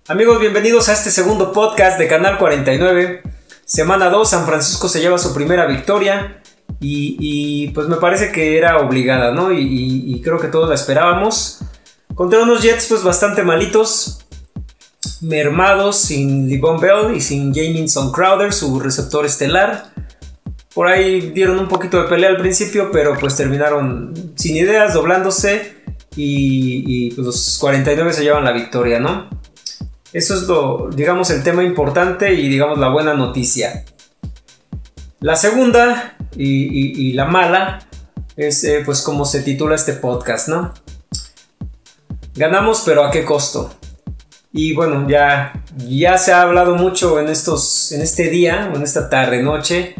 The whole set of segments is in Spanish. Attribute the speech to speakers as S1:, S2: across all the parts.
S1: Amigos, bienvenidos a este segundo podcast de Canal 49. Semana 2, San Francisco se lleva su primera victoria y pues me parece que era obligada, ¿no? Y creo que todos la esperábamos. Contra unos Jets pues bastante malitos, mermados, sin Le'Veon Bell y sin Jamison Crowder, su receptor estelar. Por ahí dieron un poquito de pelea al principio, pero pues terminaron sin ideas, doblándose y pues los 49 se llevan la victoria, ¿no? Eso es digamos, el tema importante y digamos la buena noticia. La segunda y la mala es pues como se titula este podcast, ¿no? Ganamos, pero ¿a qué costo? Y bueno, ya se ha hablado mucho en este día, o en esta tarde, noche,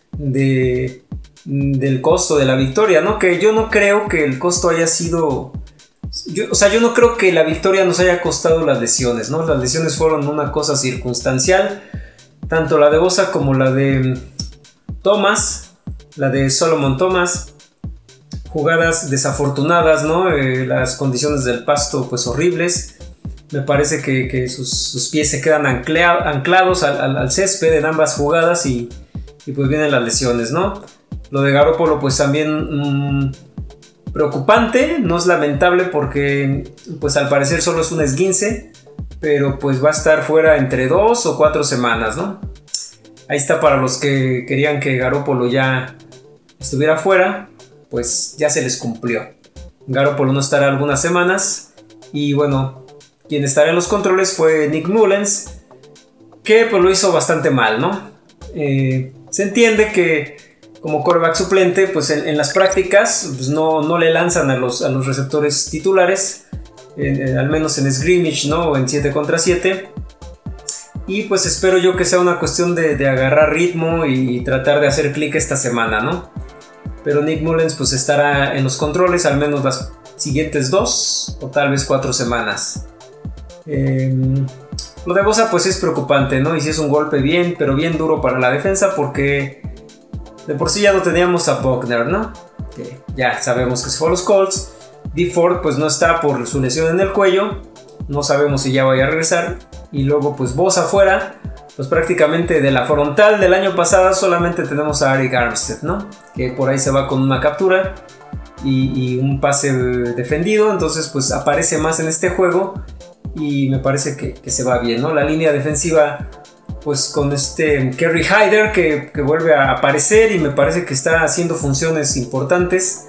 S1: del costo de la victoria, ¿no? Que yo no creo que el costo haya sido... Yo no creo que la victoria nos haya costado las lesiones, ¿no? Las lesiones fueron una cosa circunstancial, tanto la de Bosa como la de Thomas, la de Solomon Thomas, jugadas desafortunadas, ¿no? Las condiciones del pasto pues horribles. Me parece que sus pies se quedan anclados al césped en ambas jugadas y pues vienen las lesiones, ¿no? Lo de Garoppolo pues también... preocupante, no es lamentable porque pues al parecer solo es un esguince, pero pues va a estar fuera entre 2 o 4 semanas, ¿no? Ahí está para los que querían que Garoppolo ya estuviera fuera, pues ya se les cumplió. Garoppolo no estará algunas semanas y bueno, quien estará en los controles fue Nick Mullens, que pues lo hizo bastante mal, ¿no? Se entiende que como quarterback suplente, pues en las prácticas pues no le lanzan a los receptores titulares, al menos en scrimmage, ¿no? O en 7 contra 7. Y pues espero yo que sea una cuestión de agarrar ritmo y tratar de hacer clic esta semana, ¿no? Pero Nick Mullens pues estará en los controles al menos las siguientes 2 o tal vez 4 semanas. Lo de Bosa pues es preocupante, ¿no? Y si es un golpe pero bien duro para la defensa porque... de por sí ya no teníamos a Buckner, ¿no? Que ya sabemos que se fue a los Colts. Dee Ford pues no está por su lesión en el cuello. No sabemos si ya vaya a regresar. Y luego pues Bosa afuera. Pues prácticamente de la frontal del año pasado solamente tenemos a Arik Armstead, ¿no? Que por ahí se va con una captura y un pase defendido. Entonces pues aparece más en este juego. Y me parece que se va bien, ¿no? La línea defensiva... pues con Kerry Hyder que vuelve a aparecer y me parece que está haciendo funciones importantes.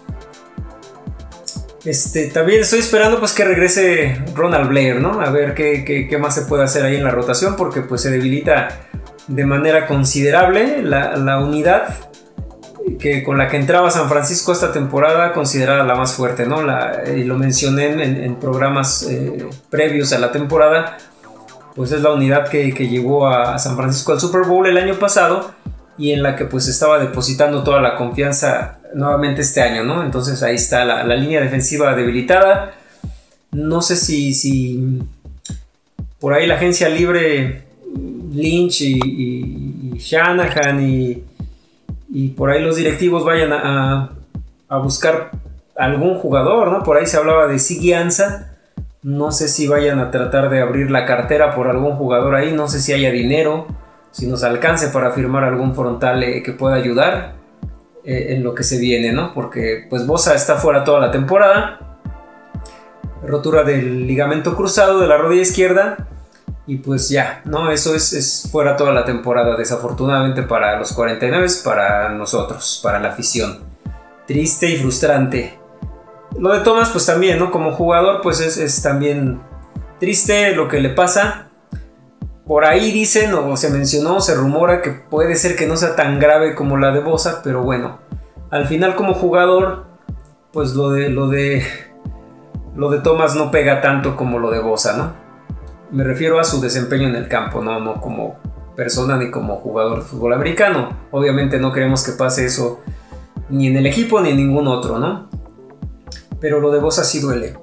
S1: También estoy esperando pues que regrese Ronald Blair, ¿no? A ver qué más se puede hacer ahí en la rotación porque pues se debilita de manera considerable la unidad con la que entraba San Francisco esta temporada, considerada la más fuerte, ¿no? Y lo mencioné en programas previos a la temporada. Pues es la unidad que llevó a San Francisco al Super Bowl el año pasado y en la que pues estaba depositando toda la confianza nuevamente este año, ¿no? Entonces ahí está la línea defensiva debilitada. No sé si por ahí la agencia libre Lynch y Shanahan y por ahí los directivos vayan a buscar algún jugador, ¿no? Por ahí se hablaba de Ziggy Ansah. No sé si vayan a tratar de abrir la cartera por algún jugador ahí. No sé si haya dinero, si nos alcance para firmar algún frontal que pueda ayudar en lo que se viene, ¿no? Porque pues Bosa está fuera toda la temporada. Rotura del ligamento cruzado de la rodilla izquierda. Y pues ya, ¿no? Eso es fuera toda la temporada. Desafortunadamente para los 49, para nosotros, para la afición. Triste y frustrante. Lo de Thomas pues también, ¿no? Como jugador pues es también triste lo que le pasa. Por ahí dicen o se mencionó, se rumora que puede ser que no sea tan grave como la de Bosa, pero bueno, al final como jugador pues lo de Thomas no pega tanto como lo de Bosa, ¿no? Me refiero a su desempeño en el campo, no como persona ni como jugador de fútbol americano. Obviamente no queremos que pase eso ni en el equipo ni en ningún otro, ¿no? Pero lo de Bosa sí duele.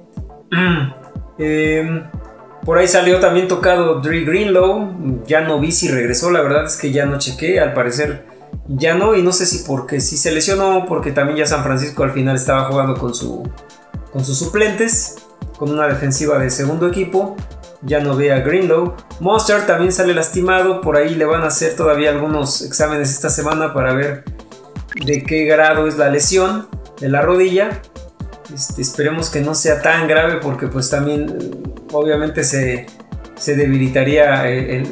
S1: Por ahí salió también tocado Dre Greenlow. Ya no vi si regresó, la verdad es que ya no chequé. Al parecer ya no, y no sé si porque si se lesionó, porque también ya San Francisco al final estaba jugando con sus suplentes, con una defensiva de segundo equipo. ya no ve a Greenlow. Mostert también sale lastimado, por ahí le van a hacer todavía algunos exámenes esta semana para ver de qué grado es la lesión de la rodilla. Esperemos que no sea tan grave, porque pues también obviamente se debilitaría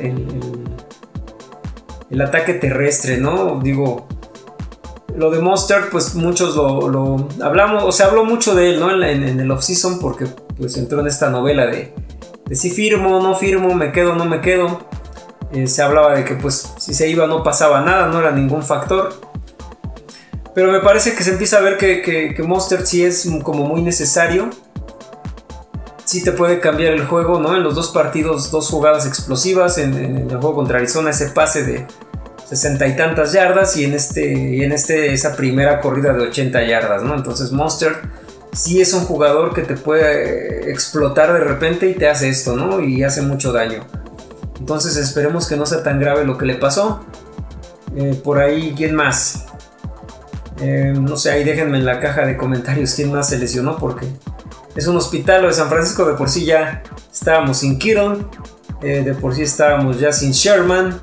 S1: el ataque terrestre, ¿no? Digo, lo de Mostert, pues muchos lo hablamos, o se habló mucho de él, ¿no? En el offseason, porque pues entró en esta novela de si firmo, no firmo, me quedo, no me quedo. Se hablaba de que pues si se iba no pasaba nada, no era ningún factor. Pero me parece que se empieza a ver que Mostert sí es como muy necesario. Sí te puede cambiar el juego, ¿no? En los dos partidos, 2 jugadas explosivas. En el juego contra Arizona, ese pase de 60 y tantas yardas. Y en esa primera corrida de 80 yardas, ¿no? Entonces Mostert sí es un jugador que te puede explotar de repente y te hace esto, ¿no? Y hace mucho daño. Entonces esperemos que no sea tan grave lo que le pasó. Por ahí, ¿quién más? No sé, ahí déjenme en la caja de comentarios quién más se lesionó, porque es un hospital. Lo de San Francisco, de por sí ya estábamos sin Kittle, de por sí estábamos ya sin Sherman.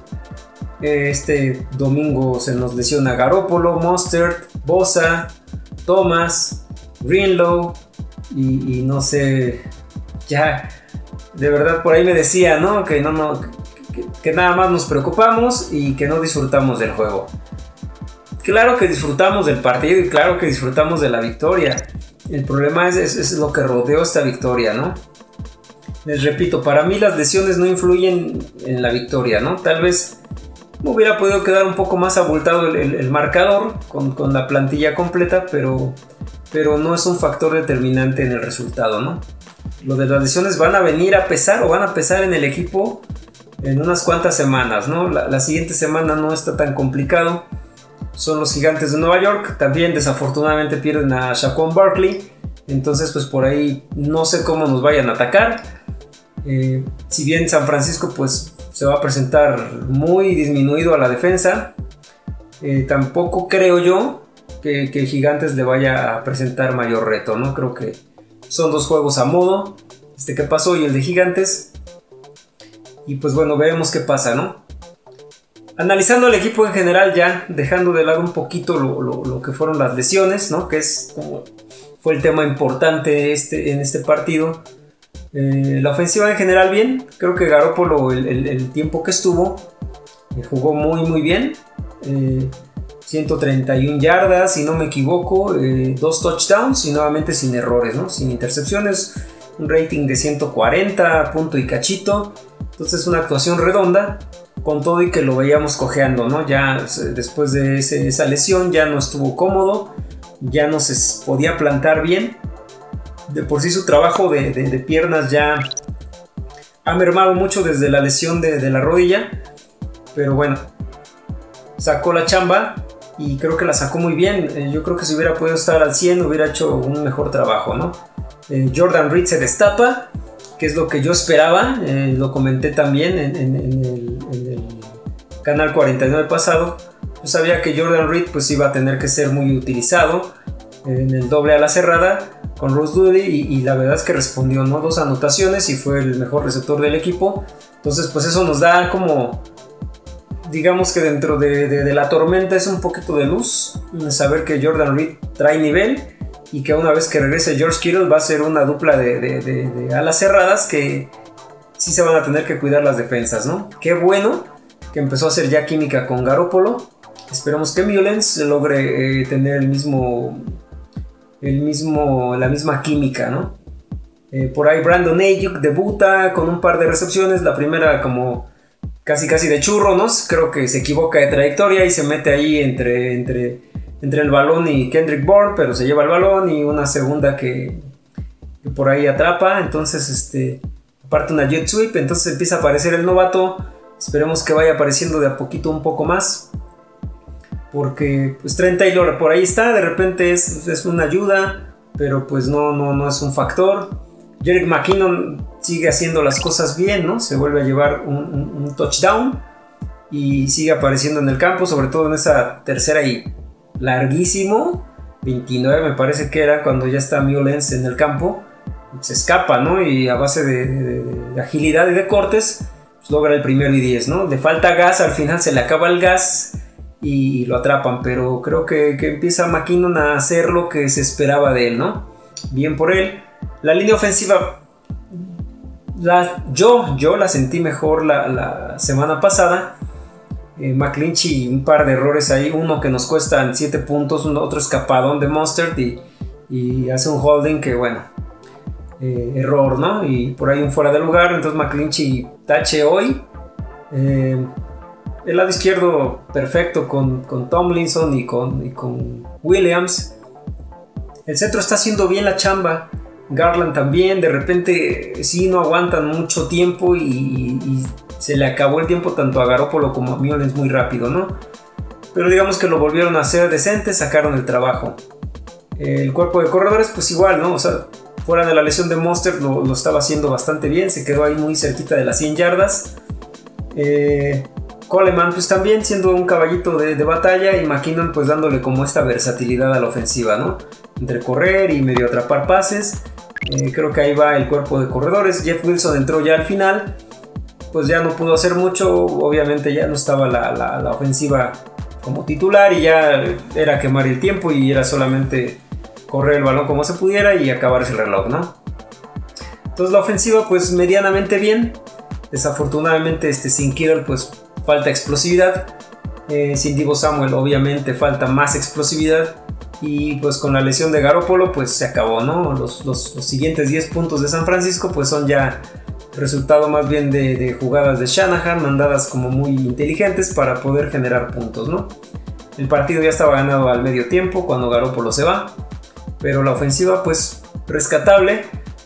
S1: Este domingo se nos lesiona Garoppolo, Mostert, Bosa, Thomas, Greenlow y no sé, ya de verdad por ahí me decía, ¿no? Que que nada más nos preocupamos y que no disfrutamos del juego. Claro que disfrutamos del partido y claro que disfrutamos de la victoria. El problema es lo que rodeó esta victoria, ¿no? Les repito, para mí las lesiones no influyen en la victoria, ¿no? Tal vez me hubiera podido quedar un poco más abultado el marcador con la plantilla completa, pero no es un factor determinante en el resultado, ¿no? Lo de las lesiones van a venir a pesar, o van a pesar en el equipo en unas cuantas semanas, ¿no? La siguiente semana no está tan complicado. Son los Gigantes de Nueva York. También desafortunadamente pierden a Saquon Barkley. Entonces pues por ahí no sé cómo nos vayan a atacar. Si bien San Francisco pues se va a presentar muy disminuido a la defensa, tampoco creo yo que Gigantes le vaya a presentar mayor reto, ¿no? Creo que son 2 juegos a modo, este que pasó y el de Gigantes. Y pues bueno, veremos qué pasa, ¿no? Analizando el equipo en general, ya dejando de lado un poquito lo que fueron las lesiones, ¿no? Que es como fue el tema importante en este partido. La ofensiva en general bien. Creo que Garoppolo el tiempo que estuvo jugó muy muy bien. 131 yardas, si no me equivoco, 2 touchdowns y nuevamente sin errores, ¿no? Sin intercepciones, un rating de 140, punto y cachito. Entonces una actuación redonda, con todo y que lo veíamos cojeando, ¿no? Ya después de esa lesión ya no estuvo cómodo, ya no se podía plantar bien. De por sí su trabajo de piernas ya ha mermado mucho desde la lesión de la rodilla, pero bueno, sacó la chamba y creo que la sacó muy bien. Yo creo que si hubiera podido estar al 100 hubiera hecho un mejor trabajo, ¿no? Jordan Reed se destapa, que es lo que yo esperaba. Lo comenté también en el canal 49 pasado. Yo sabía que Jordan Reed pues iba a tener que ser muy utilizado en el doble a la cerrada con Ross Dudley y la verdad es que respondió, ¿no? 2 anotaciones y fue el mejor receptor del equipo. Entonces pues eso nos da como, digamos que dentro de la tormenta es un poquito de luz, saber que Jordan Reed trae nivel y que una vez que regrese George Kittle va a ser una dupla de alas cerradas que sí se van a tener que cuidar las defensas, ¿no? Qué bueno que empezó a hacer ya química con Garoppolo. Esperemos que Mullens logre tener la misma química, ¿no? Por ahí Brandon Ayuk debuta con un par de recepciones, la primera como casi de churro, ¿no? Creo que se equivoca de trayectoria y se mete ahí entre el balón y Kendrick Bourne, pero se lleva el balón, y una segunda que por ahí atrapa. Entonces aparte una jet sweep, entonces empieza a aparecer el novato. Esperemos que vaya apareciendo de a poquito un poco más, porque pues Trent Taylor por ahí está, de repente es una ayuda, pero pues no es un factor. Jerick McKinnon sigue haciendo las cosas bien, ¿no? Se vuelve a llevar un touchdown y sigue apareciendo en el campo, sobre todo en esa tercera y larguísimo 29 me parece que era, cuando ya está Mullens en el campo. se escapa, ¿no? Y a base de agilidad y de cortes, pues logra el 1º y 10, ¿no? Le falta gas, al final se le acaba el gas y lo atrapan, pero creo que empieza McKinnon a hacer lo que se esperaba de él, ¿no? Bien por él. La línea ofensiva, yo la sentí mejor la semana pasada. McGlinchey, un par de errores ahí, uno que nos cuestan 7 puntos, otro escapadón de Mostert y hace un holding que bueno, error, ¿no? Y por ahí un fuera de lugar, entonces McGlinchey tache hoy. El lado izquierdo perfecto con Tomlinson y con Williams. El centro está haciendo bien la chamba. Garland también, de repente sí no aguantan mucho tiempo y se le acabó el tiempo tanto a Garoppolo como a Mullens muy rápido, ¿no? Pero digamos que lo volvieron a hacer decente, sacaron el trabajo. El cuerpo de corredores pues igual, ¿no? O sea, fuera de la lesión de Mostert lo estaba haciendo bastante bien, se quedó ahí muy cerquita de las 100 yardas. Coleman pues también siendo un caballito de batalla y McKinnon pues dándole como esta versatilidad a la ofensiva, ¿no? Entre correr y medio atrapar pases. Creo que ahí va el cuerpo de corredores. Jeff Wilson entró ya al final, pues ya no pudo hacer mucho, obviamente ya no estaba la ofensiva como titular y ya era quemar el tiempo y era solamente correr el balón como se pudiera y acabarse el reloj, ¿no? Entonces la ofensiva pues medianamente bien. Desafortunadamente sin Kittle pues falta explosividad. Sin Deebo Samuel obviamente falta más explosividad. Y pues con la lesión de Garoppolo pues se acabó, ¿no? Los siguientes 10 puntos de San Francisco pues son ya resultado más bien de jugadas de Shanahan, mandadas como muy inteligentes para poder generar puntos, ¿no? El partido ya estaba ganado al medio tiempo cuando Garoppolo se va, pero la ofensiva pues rescatable.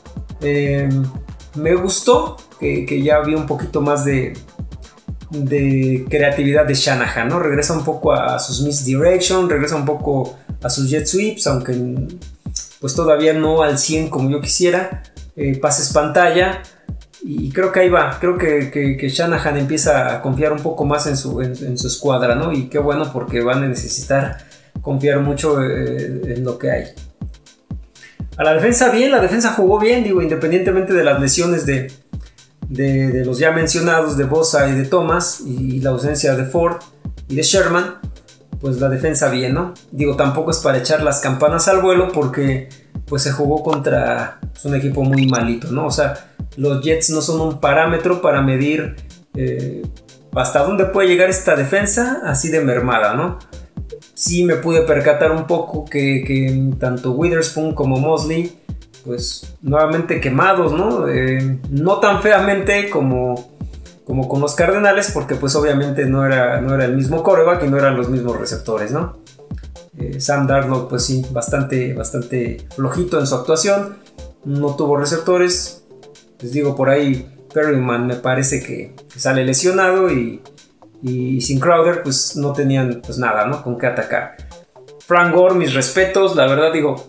S1: Me gustó que ya había un poquito más de creatividad de Shanahan, ¿no? Regresa un poco a sus misdirection, regresa un poco a sus jet sweeps, aunque pues todavía no al 100 como yo quisiera. Pases pantalla y creo que ahí va, creo que Shanahan empieza a confiar un poco más en su escuadra, ¿no? Y qué bueno, porque van a necesitar confiar mucho en lo que hay. A la defensa bien, la defensa jugó bien, digo, independientemente de las lesiones de los ya mencionados de Bosa y de Thomas y la ausencia de Ford y de Sherman, pues la defensa bien, ¿no? Digo, tampoco es para echar las campanas al vuelo porque pues se jugó contra pues, un equipo muy malito, ¿no? O sea, los Jets no son un parámetro para medir hasta dónde puede llegar esta defensa así de mermada, ¿no? Sí me pude percatar un poco que tanto Witherspoon como Mosley pues nuevamente quemados, ¿no? No tan feamente como con los Cardenales, porque pues obviamente no era el mismo quarterback y no eran los mismos receptores, ¿no? Sam Darnold pues sí, bastante flojito en su actuación, no tuvo receptores. Les digo, por ahí Perryman me parece que sale lesionado y sin Crowder pues no tenían pues nada, ¿no? Con qué atacar. Frank Gore, mis respetos, la verdad digo,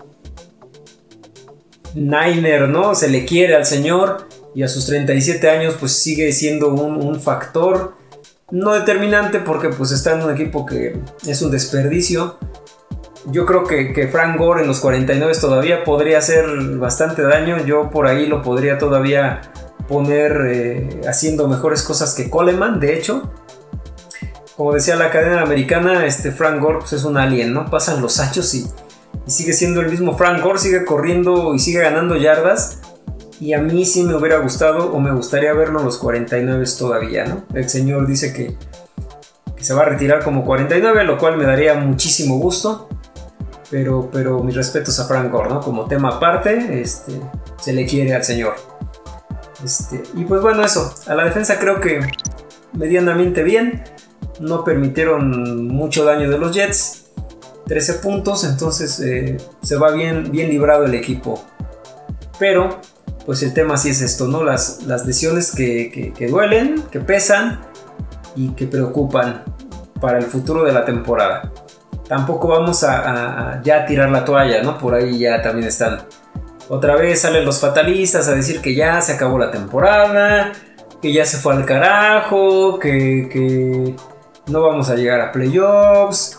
S1: Niner, ¿no? Se le quiere al señor y a sus 37 años pues sigue siendo un factor no determinante porque pues está en un equipo que es un desperdicio. Yo creo que Frank Gore en los 49 todavía podría hacer bastante daño. Yo por ahí lo podría todavía poner haciendo mejores cosas que Coleman, de hecho. Como decía la cadena americana, Frank Gore pues, es un alien, ¿no? Pasan los años y sigue siendo el mismo Frank Gore, sigue corriendo y sigue ganando yardas. Y a mí sí me hubiera gustado o me gustaría verlo en los 49 todavía, ¿no? El señor dice que se va a retirar como 49, lo cual me daría muchísimo gusto. Pero mis respetos a Frank Gore, ¿no? Como tema aparte, se le quiere al señor. Y pues bueno, eso. A la defensa creo que medianamente bien. No permitieron mucho daño de los Jets. 13 puntos, entonces se va bien librado el equipo. Pero pues el tema sí es esto, ¿no? Las lesiones que duelen, que pesan y que preocupan para el futuro de la temporada. Tampoco vamos a ya tirar la toalla, ¿no? Por ahí ya también están. Otra vez salen los fatalistas a decir que ya se acabó la temporada, que ya se fue al carajo, que no vamos a llegar a playoffs.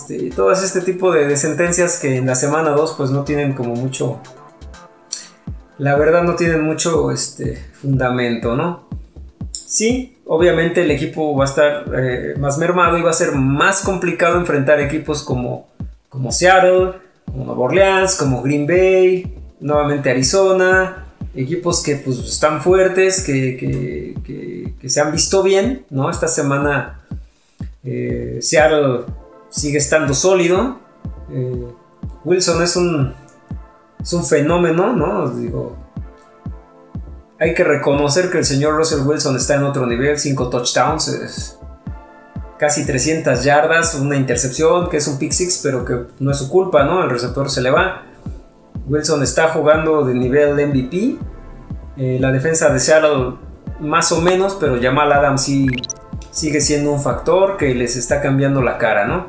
S1: Todo este tipo de sentencias que en la semana 2 pues no tienen como la verdad no tienen mucho fundamento, ¿no? Sí, obviamente el equipo va a estar más mermado y va a ser más complicado enfrentar equipos como Seattle, como Nueva Orleans, como Green Bay, nuevamente Arizona, equipos que pues están fuertes, que se han visto bien, ¿no? Esta semana Seattle sigue estando sólido. Wilson es un fenómeno, ¿no? Os digo, hay que reconocer que el señor Russell Wilson está en otro nivel. 5 touchdowns, casi 300 yardas, una intercepción que es un pick six, pero que no es su culpa, ¿no? El receptor se le va. Wilson está jugando de nivel MVP. La defensa de Seattle más o menos, pero Jamal Adams sí sigue siendo un factor que les está cambiando la cara, ¿no?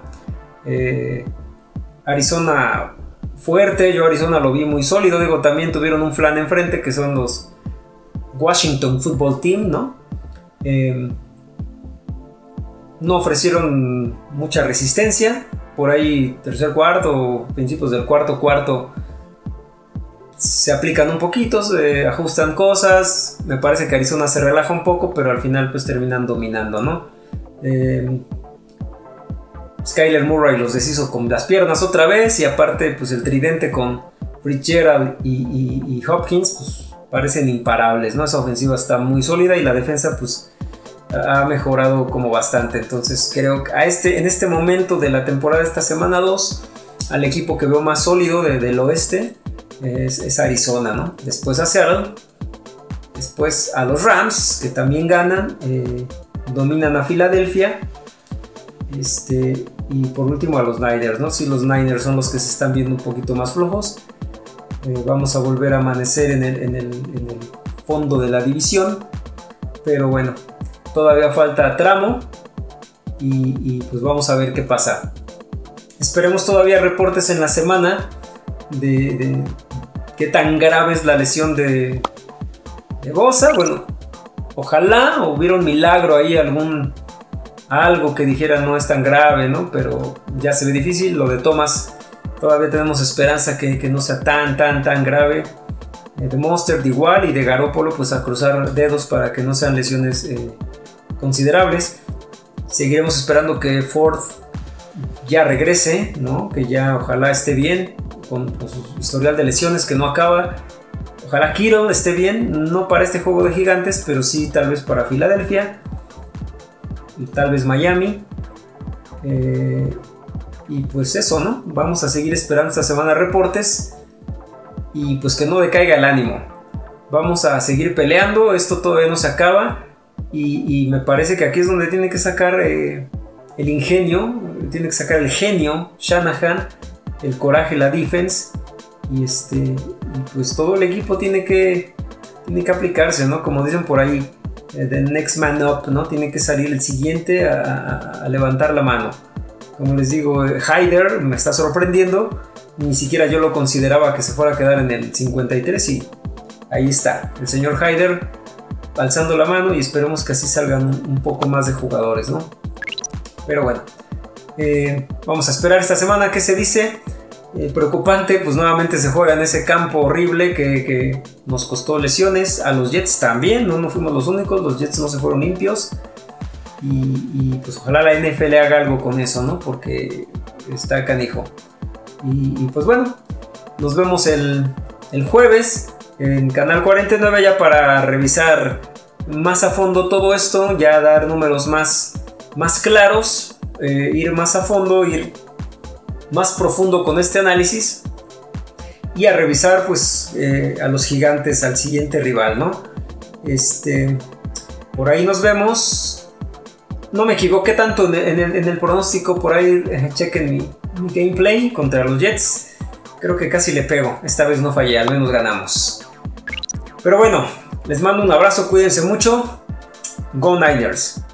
S1: Arizona fuerte, yo Arizona lo vi muy sólido, digo, también tuvieron un flan enfrente que son los Washington Football Team, ¿no? No ofrecieron mucha resistencia, por ahí tercer cuarto, principios del cuarto se aplican un poquito, se ajustan cosas, me parece que Arizona se relaja un poco, pero al final pues terminan dominando, ¿no? Skyler Murray los deshizo con las piernas otra vez, y aparte pues el tridente con Fitzgerald y Hopkins pues parecen imparables, ¿no? Esa ofensiva está muy sólida y la defensa pues ha mejorado como bastante. Entonces creo que en este momento de la temporada, esta semana 2, al equipo que veo más sólido del oeste es Arizona, ¿no? Después a Seattle, después a los Rams, que también ganan, dominan a Filadelfia, y por último a los Niners, ¿no? Sí, los Niners son los que se están viendo un poquito más flojos. Vamos a volver a amanecer en el fondo de la división, pero bueno, todavía falta tramo y pues vamos a ver qué pasa. Esperemos todavía reportes en la semana de qué tan grave es la lesión de Bosa. Bueno, ojalá hubiera un milagro ahí, algo que dijera no es tan grave, ¿no? Pero ya se ve difícil. Lo de Thomas todavía tenemos esperanza que no sea tan grave. De Mostert igual, y de Garoppolo pues a cruzar dedos para que no sean lesiones considerables. Seguiremos esperando que Ford ya regrese, ¿no? Que ya ojalá esté bien con su historial de lesiones que no acaba. Ojalá Kittle esté bien, no para este juego de gigantes, pero sí tal vez para Filadelfia y tal vez Miami. Y pues eso, ¿no? Vamos a seguir esperando esta semana reportes y pues que no decaiga el ánimo. Vamos a seguir peleando, esto todavía no se acaba y me parece que aquí es donde tiene que sacar el ingenio, tiene que sacar el genio Shanahan, el coraje, la defense y pues todo el equipo tiene que aplicarse, ¿no? Como dicen por ahí, the next man up, ¿no? Tiene que salir el siguiente a levantar la mano. Como les digo, Hyder me está sorprendiendo. Ni siquiera yo lo consideraba que se fuera a quedar en el 53 y ahí está, el señor Hyder alzando la mano y esperemos que así salgan un poco más de jugadores, ¿no? Pero bueno, vamos a esperar esta semana qué se dice. Preocupante, pues nuevamente se juega en ese campo horrible que nos costó lesiones. A los Jets también, no fuimos los únicos, los Jets no se fueron limpios. Y pues ojalá la NFL haga algo con eso, ¿no? Porque está canijo. Y pues bueno, nos vemos el jueves en Canal 49 ya para revisar más a fondo todo esto, ya dar números más claros, ir más a fondo, ir más profundo con este análisis y a revisar pues a los gigantes, al siguiente rival, ¿no? Por ahí nos vemos. No me equivoqué tanto en el pronóstico, por ahí chequen mi gameplay contra los Jets. Creo que casi le pego, esta vez no fallé, al menos ganamos. Pero bueno, les mando un abrazo, cuídense mucho. Go Niners.